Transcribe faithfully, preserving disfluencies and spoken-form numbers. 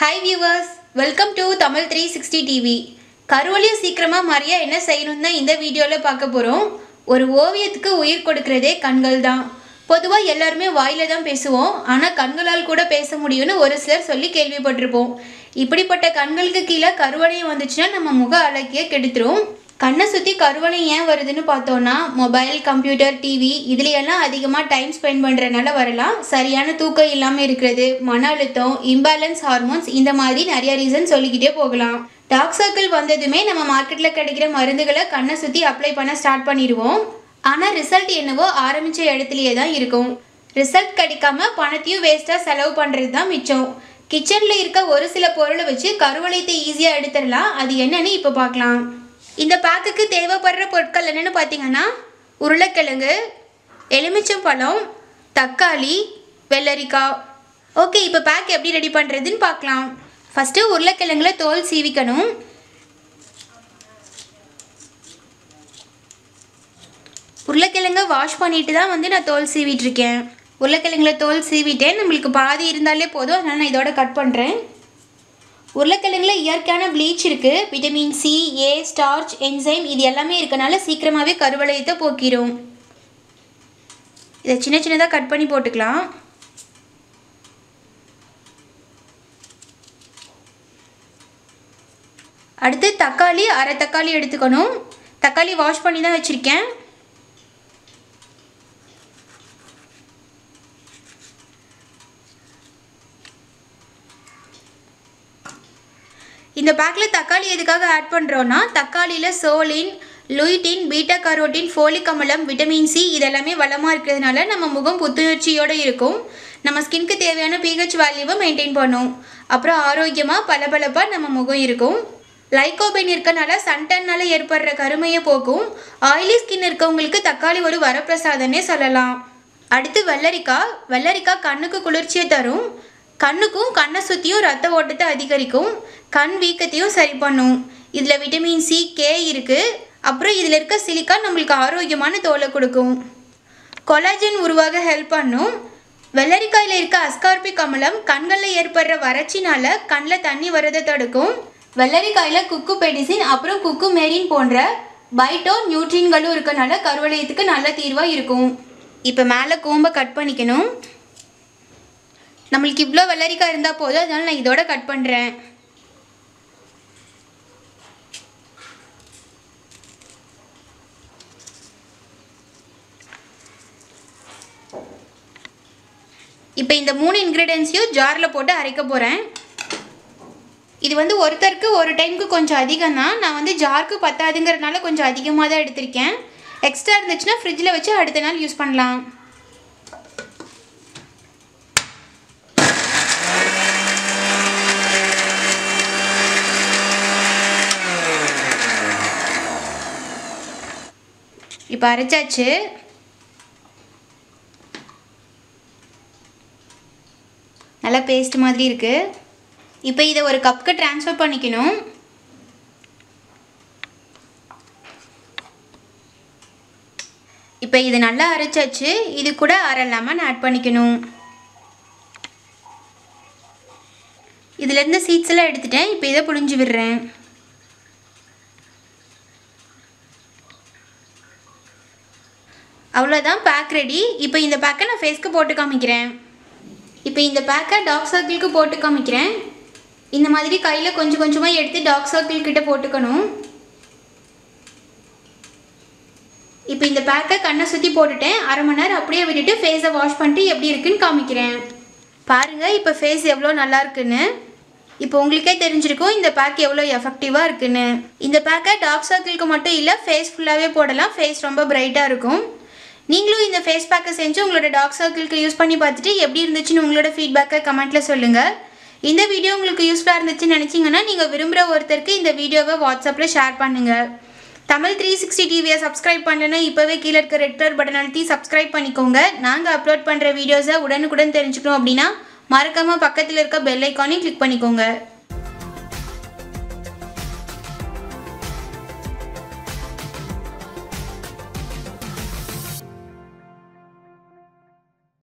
Hi viewers, welcome to Tamil three sixty T V. கருவலிய சீக்கிரமா மாறியா என்ன செய்யணும்னு இந்த வீடியோல பார்க்க போறோம். ஒரு ஓவியத்துக்கு உயிர் கொடுக்கிறதே கண்கள் தான். பொதுவா எல்லாரும் வாயில தான் பேசுவோம். ஆனா கண்களால் கூட பேச முடியும்னு ஒரு சிலர் சொல்லி கேள்விப்பட்டிருப்போம். இப்படிப்பட்ட கண்களுக்கு கீழ கருவளையம் வந்துச்சுனா நம்ம முக அழகிய கெடுத்துரும். கண்ணை சுத்தி கருவளையம் ஏன் வருதுன்னு பார்த்தோம்னா மொபைல், கம்ப்யூட்டர், டிவி இதுல எல்லாம் அதிகமா டைம் ஸ்பெண்ட் பண்றதுனால வரலாம். சரியான தூக்கம் இல்லாம இருக்கிறது, மன அழுத்தம், இம்பேலன்ஸ் ஹார்மோன்ஸ் இந்த மாதிரி நிறைய ரீசன் சொல்லிக்கிட்டே போகலாம். டார்க் சர்க்கிள் வந்ததுமே நம்ம மார்க்கெட்ல கிடைக்கிற மருந்துகளை கண்ணை சுத்தி அப்ளை பண்ண ஸ்டார்ட் பண்ணிடுவோம். ஆனா ரிசல்ட் என்னவோ ஆரம்பிச்ச இடத்துலயே தான் இருக்கும். ரிசல்ட் கிடைக்காம பணத்தையும் வேஸ்டா செலவு பண்றது தான் மிச்சம். கிச்சன்ல இருக்க ஒரு சில பொருளை வச்சு கருவளையத்தை ஈஸியா எடுத்துடலாம். அது என்னன்னு இப்ப பார்க்கலாம். இந்த பேக்குக்கு தேவைப்படுற பொருட்கள் என்னென்னு பார்த்தீங்கன்னா உருளைக்கிழங்கு, எலுமிச்சம்பழம், தக்காளி, வெள்ளரிக்காய். ஓகே, இப்போ பேக் எப்படி ரெடி பண்ணுறதுன்னு பார்க்கலாம். ஃபஸ்ட்டு உருளைக்கிழங்குல தோல் சீவிக்கணும். உருளைக்கிழங்கை வாஷ் பண்ணிட்டு தான் வந்து நான் தோல் சீவிட்டுருக்கேன். உருளைக்கிழங்குல தோல் சீவிட்டேன். நம்மளுக்கு பாதி இருந்தாலே போதும், அதனால் நான் இதோட கட் பண்ணுறேன். உருளைக்கிழங்குல இயற்கையான ப்ளீச் இருக்குது. Vitamin C, A, starch, enzyme இது எல்லாமே இருக்கனால சீக்கிரமாகவே கருவளையத்தை போக்கிடும். இதை சின்ன சின்னதாக கட் பண்ணி போட்டுக்கலாம். அடுத்து தக்காளி, அரை தக்காளி எடுத்துக்கணும். தக்காளி வாஷ் பண்ணி தான் வச்சுருக்கேன். இந்த பேக்கில் தக்காளி எதுக்காக ஆட் பண்ணுறோன்னா தக்காளியில் choline, lutein, beta carotene, folic அமிலம், விட்டமின் சி இதெல்லாமே வளமாக இருக்கிறதுனால நம்ம முகம் புத்துணர்ச்சியோடு இருக்கும். நம்ம ஸ்கின்க்கு தேவையான பிஹெச் வேல்யூவை மெயின்டைன் பண்ணும். அப்புறம் ஆரோக்கியமாக பளபளப்பாக நம்ம முகம் இருக்கும். லைகோபைன் இருக்கனால சன்டன்னால் ஏற்படுற கருமையை போக்கும். ஆயிலி ஸ்கின் இருக்கவங்களுக்கு தக்காளி ஒரு வரப்பிரசாதன்னே சொல்லலாம். அடுத்து வெள்ளரிக்காய். வெள்ளரிக்காய் கண்ணுக்கு குளிர்ச்சியை தரும். கண்ணுக்கும் கண்ணை சுற்றியும் ரத்த ஓட்டத்தை அதிகரிக்கும். கண் வீக்கத்தையும் சரி பண்ணும். இதில் விட்டமின் சி, கே இருக்குது. அப்புறம் இதில் இருக்க சிலிக்கான் நம்மளுக்கு ஆரோக்கியமான தோலை கொடுக்கும். கொலாஜன் உருவாக ஹெல்ப் பண்ணும். வெள்ளரிக்காயில் இருக்க அஸ்கார்பிக் அமிலம் கண்களில் ஏற்படுற வறட்சினால கண்ணில் தண்ணி வரதை தடுக்கும். வெள்ளரிக்காயில் குக்கு பெடிசின் அப்புறம் குக்கு மேரின் போன்ற பைட்டோ நியூட்ரின்களும் இருக்கனால கருவளையத்துக்கு நல்ல தீர்வாக இருக்கும். இப்போ மேலே கூம்பை கட் பண்ணிக்கணும். நம்மளுக்கு இவ்வளோ வெள்ளரிக்காய் இருந்தால் போதும், அதனால் நான் இதோட கட் பண்ணுறேன். இப்போ இந்த மூணு இன்க்ரீடியன்ஸையும் ஜாரில் போட்டு அரைக்க போகிறேன். இது வந்து ஒருத்தருக்கு ஒரு டைமுக்கு கொஞ்சம் அதிகம் தான். நான் வந்து ஜாருக்கு பத்தாதுங்கிறதுனால கொஞ்சம் அதிகமாக தான் எடுத்திருக்கேன். எக்ஸ்ட்ரா இருந்துச்சுன்னா ஃப்ரிட்ஜில் வச்சு அடுத்த நாள் யூஸ் பண்ணலாம். இப்போ அரைச்சாச்சு. நல்லா பேஸ்ட் மாதிரி இருக்குது. இப்போ இதை ஒரு கப்புக்கு ட்ரான்ஸ்ஃபர் பண்ணிக்கணும். இப்போ இது நல்லா அரைச்சாச்சு. இது கூட அரை லெமன் ஆட் பண்ணிக்கணும். இதுலேருந்து சீட்ஸ் எல்லாம் எடுத்துட்டேன். இப்போ இதை புழிஞ்சு விடுறேன். அவ்வளோதான், பேக் ரெடி. இப்போ இந்த பேக்கை நான் ஃபேஸ்க்கு போட்டு காமிக்கிறேன். இப்போ இந்த பேக்கை டார்க் சர்க்கிளுக்கு போட்டு காமிக்கிறேன். இந்த மாதிரி கையில் கொஞ்சம் கொஞ்சமாக எடுத்து டார்க் சர்க்கிள் கிட்ட போட்டுக்கணும். இப்போ இந்த பேக்கை கண்ணை சுற்றி போட்டுட்டேன். அரை மணி நேரம் அப்படியே விட்டுட்டு ஃபேஸை வாஷ் பண்ணிட்டு எப்படி இருக்குன்னு காமிக்கிறேன். பாருங்கள் இப்போ ஃபேஸ் எவ்வளோ நல்லா இருக்குன்னு. இப்போ உங்களுக்கே தெரிஞ்சிருக்கும் இந்த பேக் எவ்வளோ எஃபெக்டிவாக இருக்குன்னு. இந்த பேக்கை டார்க் சர்க்கிளுக்கு மட்டும் இல்லை, ஃபேஸ் ஃபுல்லாகவே போடலாம். ஃபேஸ் ரொம்ப பிரைட்டாக இருக்கும். நீங்களும் இந்த ஃபேஸ் பேக்கை செஞ்சு உங்களோட டார்க் சர்க்கிளுக்கு யூஸ் பண்ணி பார்த்துட்டு எப்படி இருந்துச்சுன்னு உங்களோட ஃபீட்பேக்கை கமெண்ட்டில் சொல்லுங்கள். இந்த வீடியோ உங்களுக்கு யூஸ்ஃபுல்லாக இருந்துச்சுன்னு நினச்சிங்கன்னா நீங்கள் விரும்புகிற ஒருத்தருக்கு இந்த வீடியோவை வாட்ஸ்அப்பில் ஷேர் பண்ணுங்கள். தமிழ் த்ரீ சிக்ஸ்டி டிவியை சப்ஸ்கிரைப் பண்ணலன்னா இப்போவே கீழே இருக்க ரெட் கலர் பட்டன் அழுத்தி சப்ஸ்கிரைப் பண்ணிக்கோங்க. நாங்கள் அப்லோட் பண்ணுற வீடியோஸை உடனுக்குடன் தெரிஞ்சுக்கணும் அப்படின்னா மறக்காமல் பக்கத்தில் இருக்க பெல் ஐக்கானையும் கிளிக் பண்ணிக்கோங்க.